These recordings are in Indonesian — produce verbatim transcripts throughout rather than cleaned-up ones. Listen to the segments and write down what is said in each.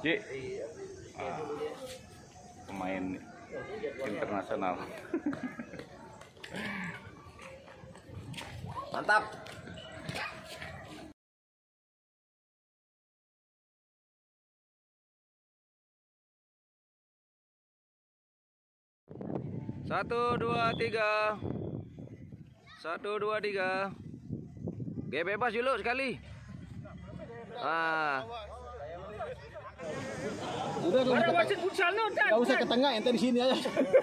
Ji, ah, pemain internasional. Mantap. Satu, dua, tiga. Satu, dua, tiga. Oke, bebas dulu sekali. Ah. Udah, nggak usah ke tengah, ente di sini aja.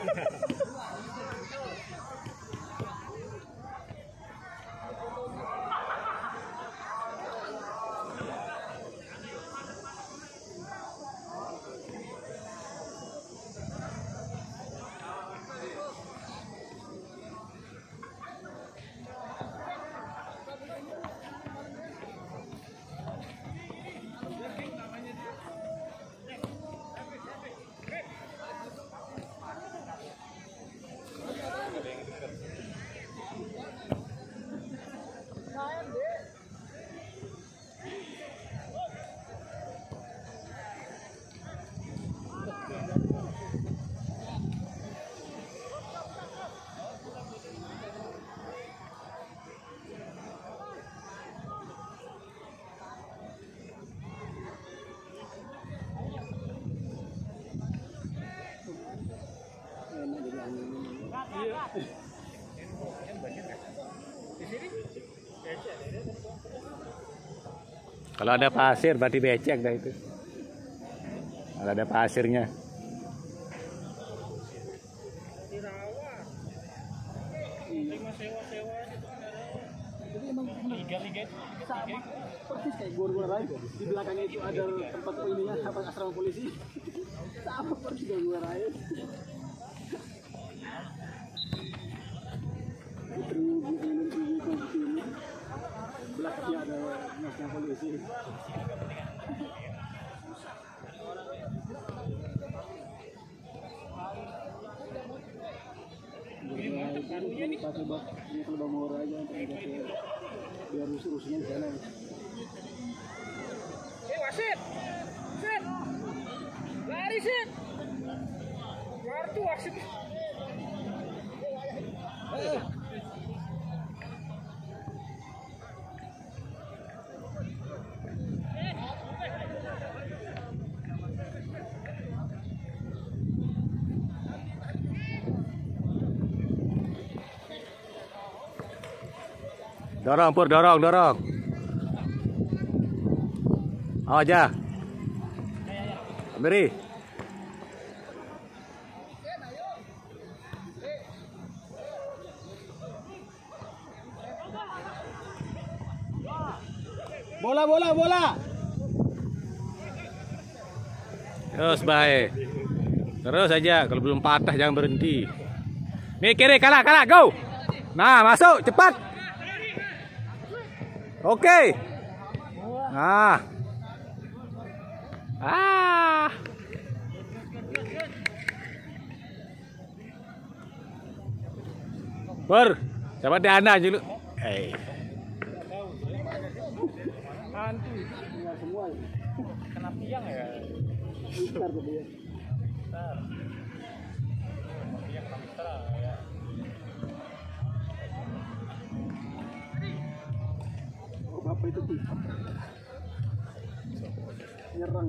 Kalau ada pasir berarti becek dah itu. Kalau ada pasirnya. Persis kayak gor-gor aja. Di belakangnya itu ada tempat ininya, tempat asrama polisi. Sama persis kayak gor aja. Belakangnya ada asrama polisi. Pakai bak, ini kalau bangor aja, biar urus-urusnya di sana. Eh, wasit, wasit, lari sit, kartu wasit. Eh. Dorong, Pur, dorong, dorong. Oh, aja. Beri. Bola, bola, bola. Terus baik. Terus aja, kalau belum patah jangan berhenti. Nih kiri, kalah, kalah, go. Nah, masuk, cepat. Oke. Nah. Ah. Ber, coba di Anda dulu. Eh. Hantu. Tinggal semua. Kena tiang ya. Besar tuh dia. Besar. Tiang kena besar ya. Oh, bapak itu tuh. Nyerang.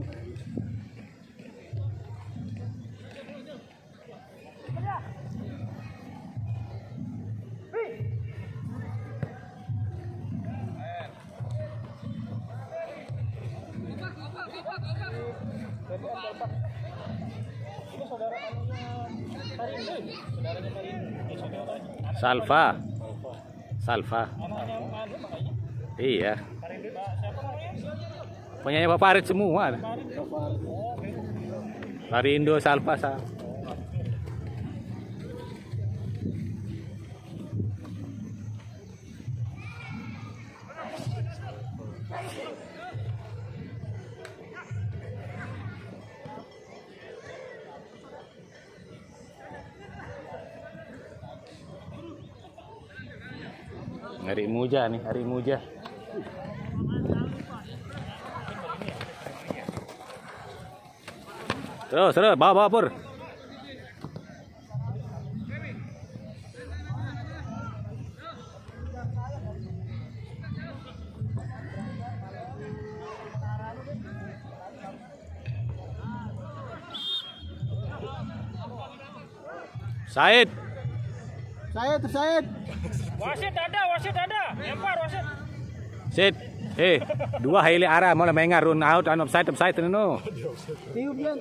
Itu saudara anunya Parindo, saudaranya Parindo, eh saudaranya. Salva. Salva. Anaknya anu makanya. Iya. Parindo siapa namanya? Punyanya Bapak Arit semua. Parindo, Salva, Salva. Hari Muja nih, hari Muja. Terus, terus, bawa, bawa Pur. Said. Said, Said. Wasit ada, wasit ada. Lempar wasit. Said. Eh, dua hili arah mau mengar run out and offside offside no. Tiup yan.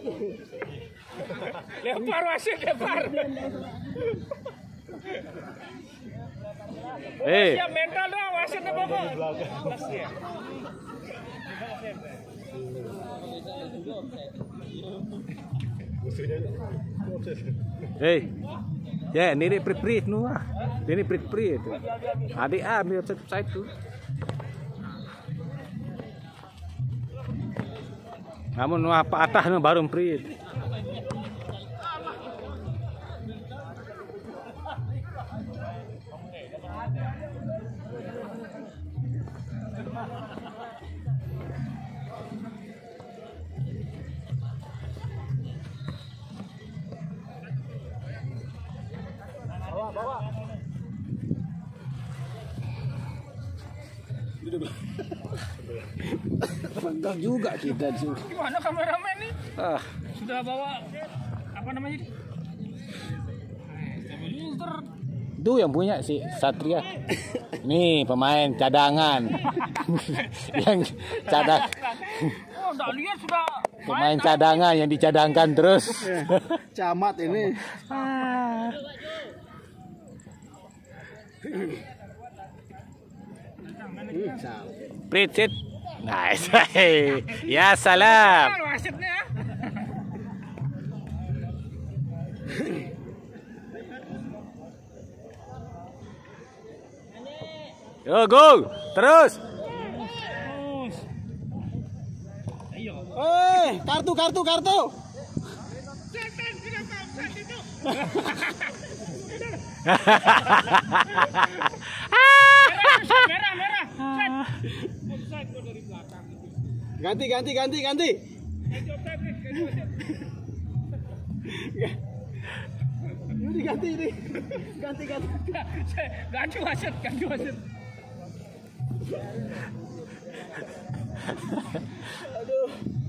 Lempar wasit, lempar. Eh. Siap mental doang wasitnya Bapak. Eh. Ya, ini prit-prit nu ah. Ini prit-prit. Adik ambil offside offside tu. Namun apa atas nu baru prit. Bangga juga kita di sini. Gimana kameramen nih? Ah, Sudah bawa apa namanya? Stabilizer. itu yang punya si Satria. Nih pemain cadangan. Yang cadang. Oh, udah lihat sudah. Pemain cadangan yang dicadangkan terus. Camat ini. Prit sit. Nice. Ya salam. Wasitnya. Yo go. Terus. Eh, kartu, kartu, kartu. Merah, merah. Ganti, ganti, ganti, ganti. Ini ganti ini. Ganti, ganti. Ganti wasit, ganti wasit. Aduh.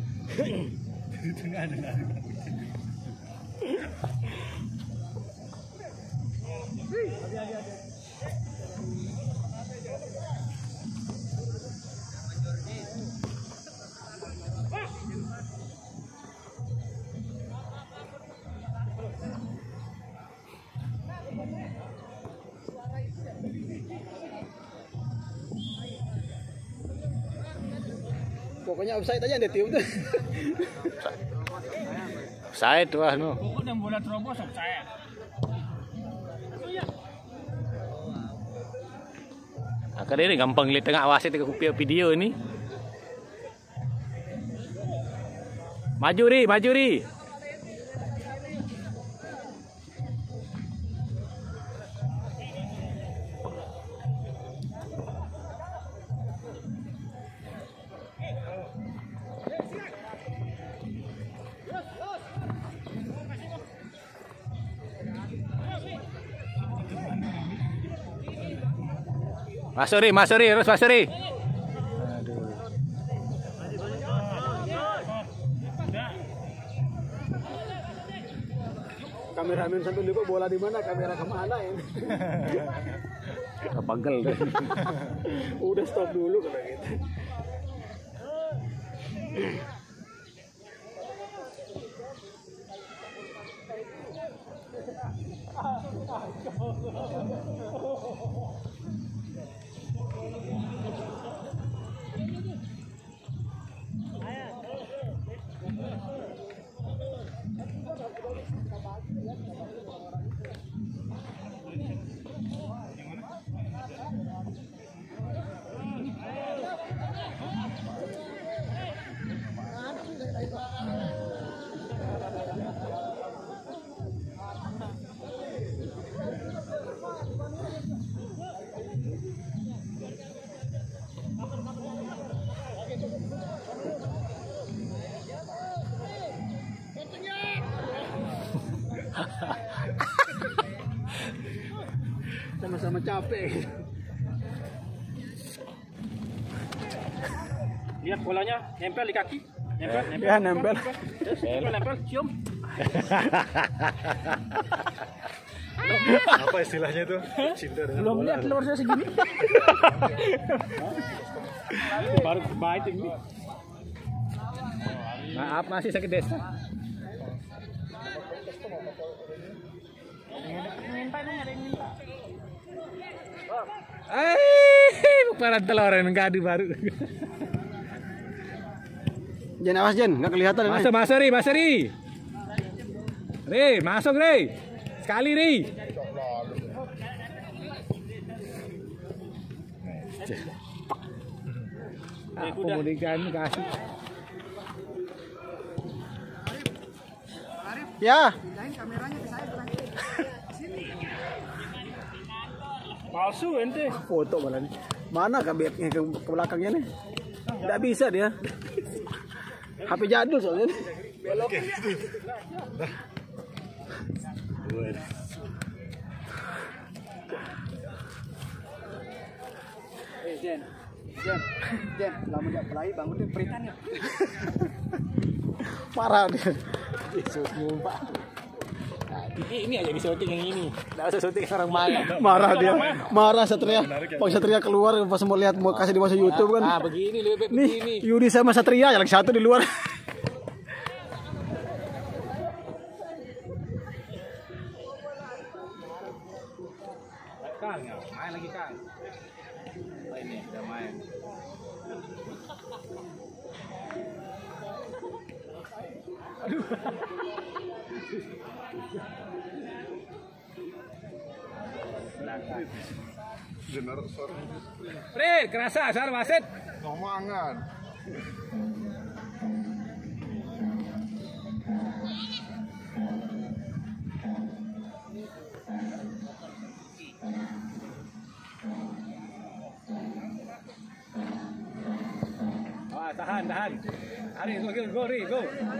Pokoknya offside aja yang ditiup tuh. Saya tuh ah nu. Pokoknya bola terobos saya. Akar ini gampang lihat tengah wasit ke video ini. Maju ri, maju ri. Masuk ri, masuk ri, terus masuk ri. Kameramen sampai lupa bola di mana, kamera kemana ini? Kepegel deh. Udah stop dulu kalau gitu. capek. Lihat bolanya nempel di kaki. Nempel, nempel. Ya nempel. Nempel, nempel, cium. Apa istilahnya tuh? Cinta dengan Belum bola. lihat telur saya segini. Baru baik ini. Maaf masih sakit desa. Eh, bukan telur yang gadu baru. Jen awas Jen, nggak kelihatan ini. Masuk, masuk Ri, masuk Ri. Ri, masuk Ri. Sekali Ri. Aku mau dikan kasih. Ya. Palsu ente. Foto malah nih. Mana kabelnya ke, ke belakangnya nih? Nggak bisa dia. H P jadul soalnya nih. Belok. Eh Jen, Jen, Jen, lama nggak pelai bangun deh peritan ya. Parah dia. Yesus ngumpah. Ini ini aja di syuting yang ini. Enggak usah syuting orang main. Marah dia, marah Satria. Pak Satria keluar pas mau lihat mau kasih di masuk YouTube kan. Ah, begini lebih baik Nih, begini. Yudi sama Satria yang satu di luar. Kang, main lagi Kang. Oh, ini sudah main. Jenar sor. Fred, kerasa asal wasit. Ngomongan. Ah, tahan, tahan. Hari, go, go, go, Ri, go.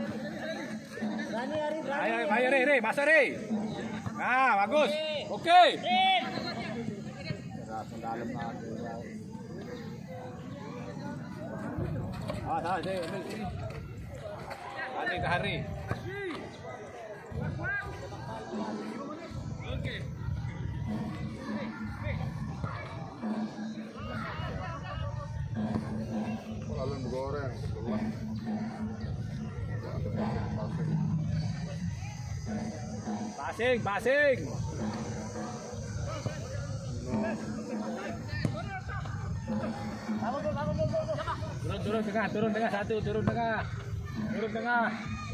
Ayo, ayo, Ri, Ri, masuk Ri. Nah, bagus. Oke. Ah, tahan, Ri, ambil sini. Hari ke hari. Lalu goreng. Passing, passing. Turun, turun tengah, turun tengah satu, turun tengah, turun tengah.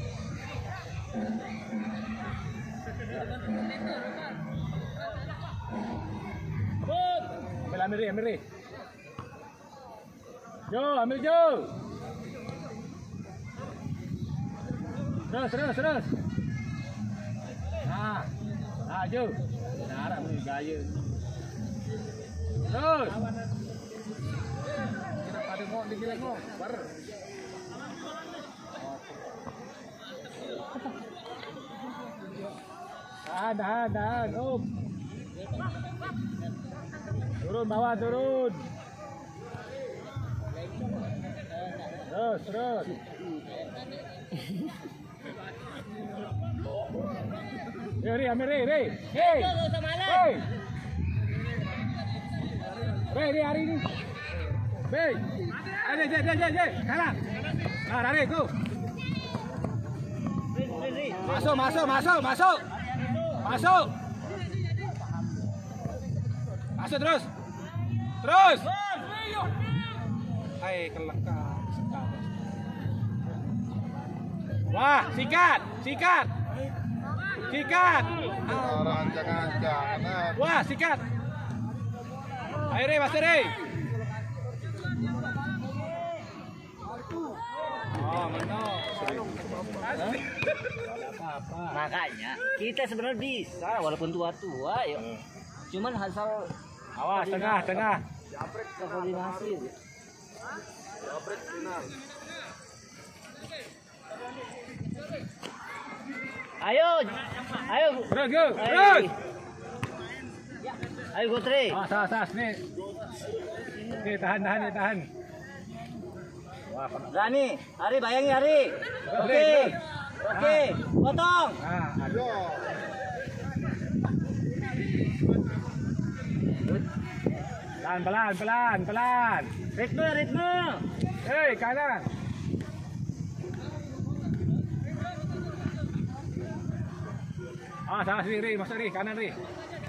Ambil, ambil, Ri, ambil, Ri. Jo, ambil Jo. Terus, terus, terus. Nah, nah Jo. Nah, ambil gaya. Terus. Kita pada ngok, dikira ngok. Bar. Tahan, tahan, tahan. Om. Turun bawah, turun. Terus, terus. Ya, Ri, ambil Ri, Ri. Hei. Hei. Ri, Ri, hari ini. Hei. Ayo, Jai, Jai, Jai, Jai. Kalah. Nah, lari, go. Masuk, masuk, masuk, masuk. Masuk. Masuk terus. Terus. Hai, kelakar. Wah, sikat, sikat. Sikat. Orang jangan-jangan. Wah, sikat. Ayo, Re, masuk, Re. Oh, menok. Makanya kita sebenarnya bisa walaupun tua-tua yuk. Cuman asal Awas, tengah, tengah. koordinasi. Ayo, ayo, Terus, go. Hai. Terus. Ayo Gotre. Ah, sas, sas, nih. Oke, tahan, tahan, ya, tahan. Wah, Berani. Hari bayangi Hari. Oke. Oke. Potong. nah, aduh. Pelan, pelan, pelan, pelan. Ritme, ritme. Hei, kanan. Ah, salah sini, Ri, masuk Ri, kanan Ri.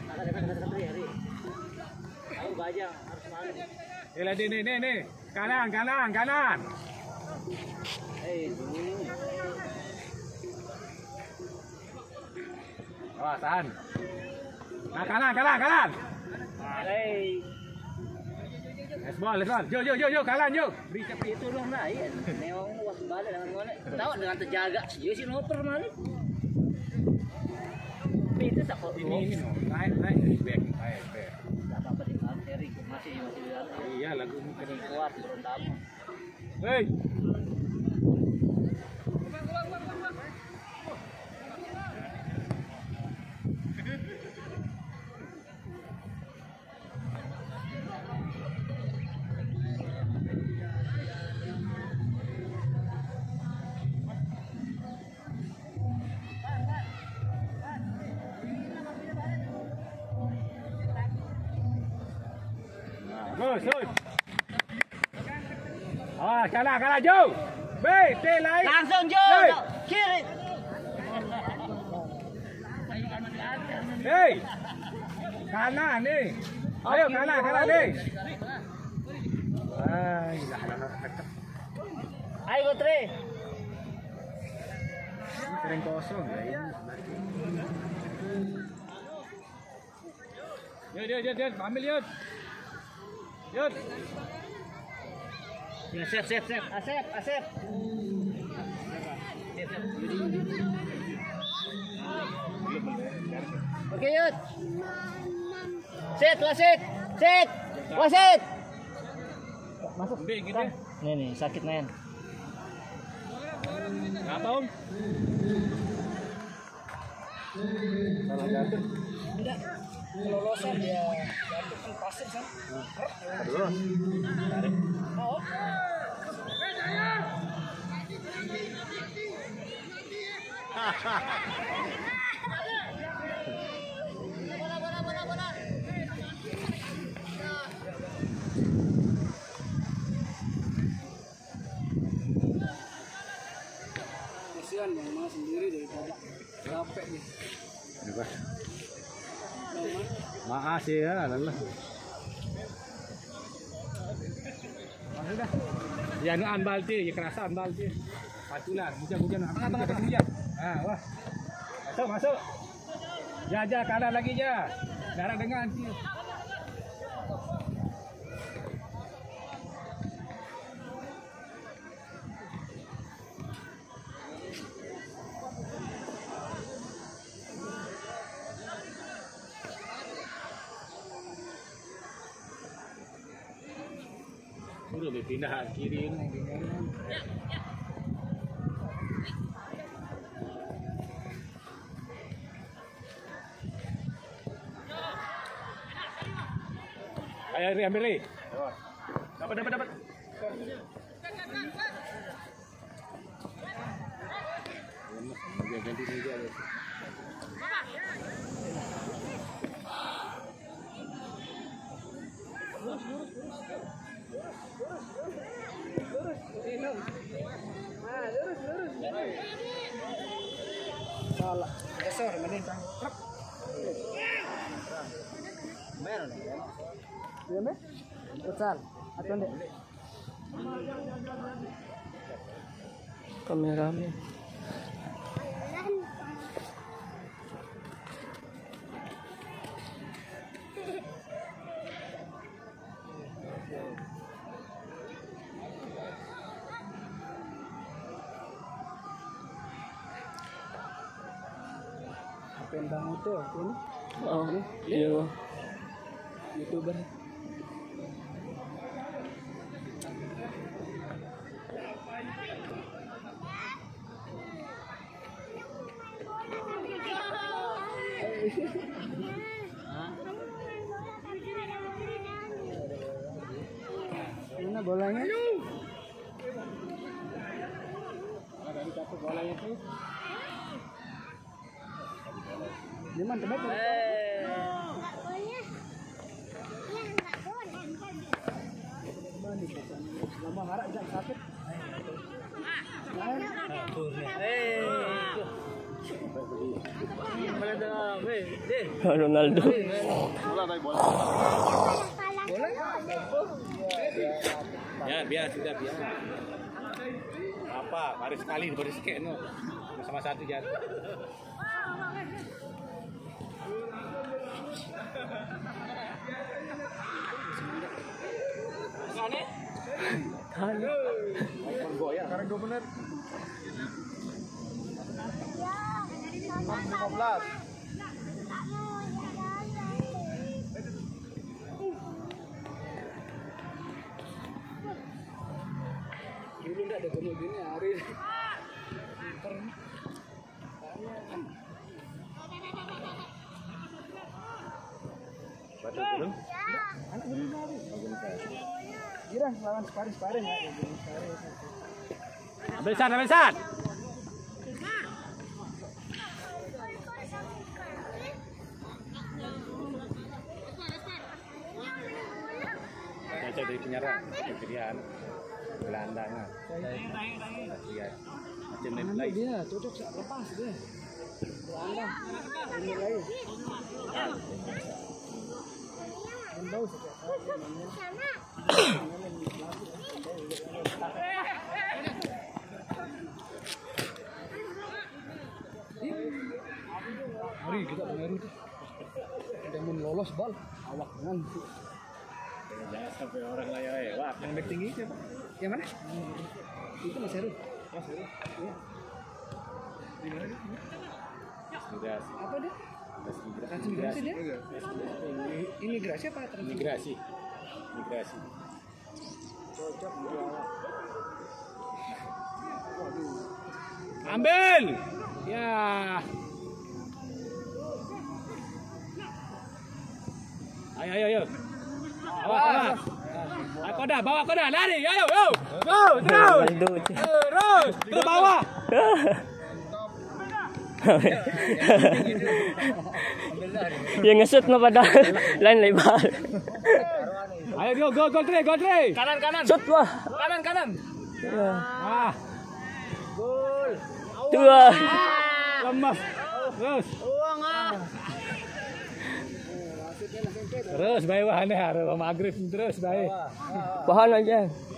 Ayo bajang harus malu. Ini, ini, ini, ini. Kanan, kanan, kanan. Eh, Oh, tahan. Nah, kanan, kanan, kanan. Hey. Let's ball, let's ball. Yo, yo, yo, yo, kanan, yo. Beri cepat. Itu dong nah, iya. Neong waspada dengan mana? Tahu dengan terjaga. Iya sih ngoper malik. Itu tak kok. Ini, ini, no. Naik, naik. Back, naik, back. Tak apa-apa di dalam seri. Masih masih di dalam. Iya, lagu ini keren. Kuat turun tamu. Hei. Terus, terus. Ah, kalah, kalah, jauh. Baik, teh lain. Langsung Jo. Hey. Kiri. Hei. Kanan nih. Ayo kanan, kanan nih. Ay, lah, lah, lah. Ayo Gotre. Ini kering kosong ya ini. Yud, yud, yud, yud, ambil yud. Yud. Ya, sep, sep, sep. Asep, asep. Oke, Yud. Set, wasit. Set. Wasit. Masuk. Ambil gitu. Nih, nih, sakit men. Apa om? Salah jatuh. Tidak. Kelolosan dia jatuh kan pasir kan. Aduh. Tarik. Mau? Kasihan yang mana sendiri daripada capek nih. Maaf sih ya, lelah. Sudah. Ya nu ambal ti, ya kerasa ambal ti. Patulan, hujan-hujan apa apa apa hujan. Ah, wah. Masuk, masuk. Ya, ja kanan lagi ja. Darah dengan ti. Suruh berpindah kiri ini. Ayo Ri, ambil Ri. Dapat, dapat, dapat. Ganti meja. Salah. Geser mending. Meron. Iya meh? Futsal. Atau enggak? Kameramen. Pendang itu ini. Oh, iya. YouTuber. Mana bolanya? Dari satu bolanya tuh. Gimana tebak? Lama harap jangan sakit. Ronaldo. Bola dari bola. Ya, biar sudah biar. Apa? Baris sekali baris sekali no. Sama satu jatuh. Sekarang dua benar. lima belas. Dulu enggak ada gemuk gini hari. Baca belum? Anak belum hari. Girang lawan sparing-sparing ya. Ambil san, ambil san. Baca dari penyerang, kejadian gelandangan. Lihat, macam main play. Dia cocok lepas dia. Gelandang. Ini lagi. Bau Mari kita pengaruh tuh. Kita mau lolos bal, awak nanti. Jangan sampai orang lain lewat. Yang back tinggi siapa? Yang mana? Itu Mas Heru. Mas Heru. Iya. Di mana dia? Imigrasi. Apa dia? Imigrasi dia? Imigrasi apa? Imigrasi. Imigrasi. Cocok dia. Ambil. Ya. Ayo, ayo, ayo. Awas, awas. Aku dah, bawa aku dah, lari, ayo, ayo. Go, terus. Terus, ke bawah. Yang ngesut no pada lain lebar. Ayo, go, go, go, three, go, three. Kanan kanan. Shot wah. Kanan kanan. Ah, Dua. lemas. Terus. Terus, baik wah nih, harus maghrib terus baik. Bahan aja.